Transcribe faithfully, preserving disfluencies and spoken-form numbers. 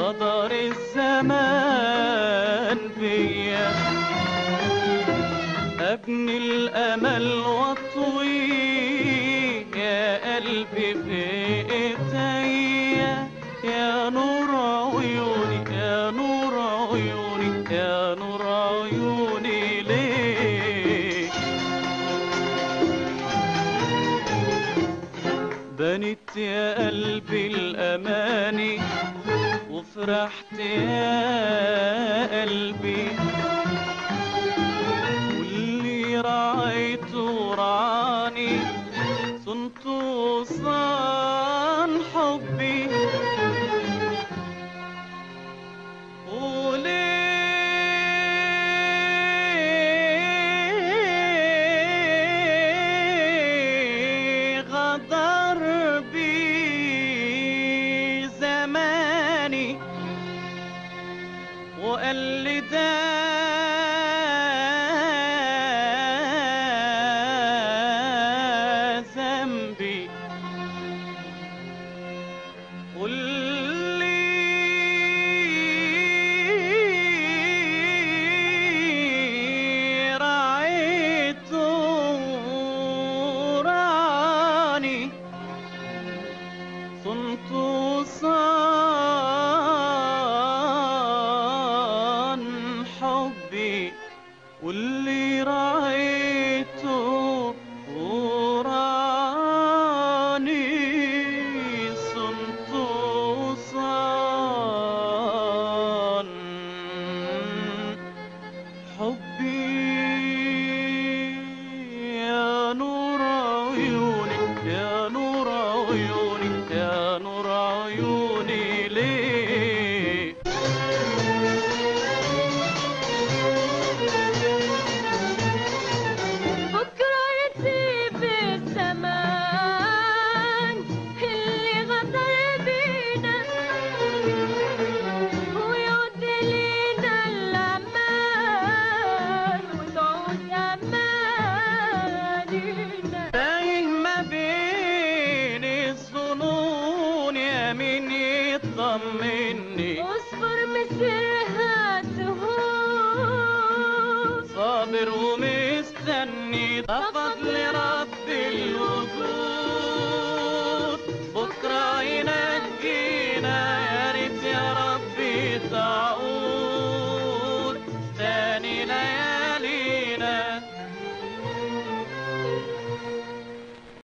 غدر الزمان بيا، أبني الأمل واطويه يا قلبي في إيديا، يا نور عيوني يا نور عيوني يا نور عيوني ليه بنت يا قلبي الأماني وفرحت يا قلبي، واللي رعيته رعاني صنت وصان حبي، وليه غدر بي زماني وقال لي ده ذنبي، واللي رعيته راني صنت وصان حبي، واللي رعيته وراني صنت وصان حبي، يا نور عيوني يا نور عيوني يا نور عيوني ليه بكرة يسيب الزمان اللي غدر بينا ويعود لينا الأمان وتعود أمانينا. تايه ما بين الظنون يا مين يطمني، اصبر مسيرها تهون، صابر ومستني ده فضل ربي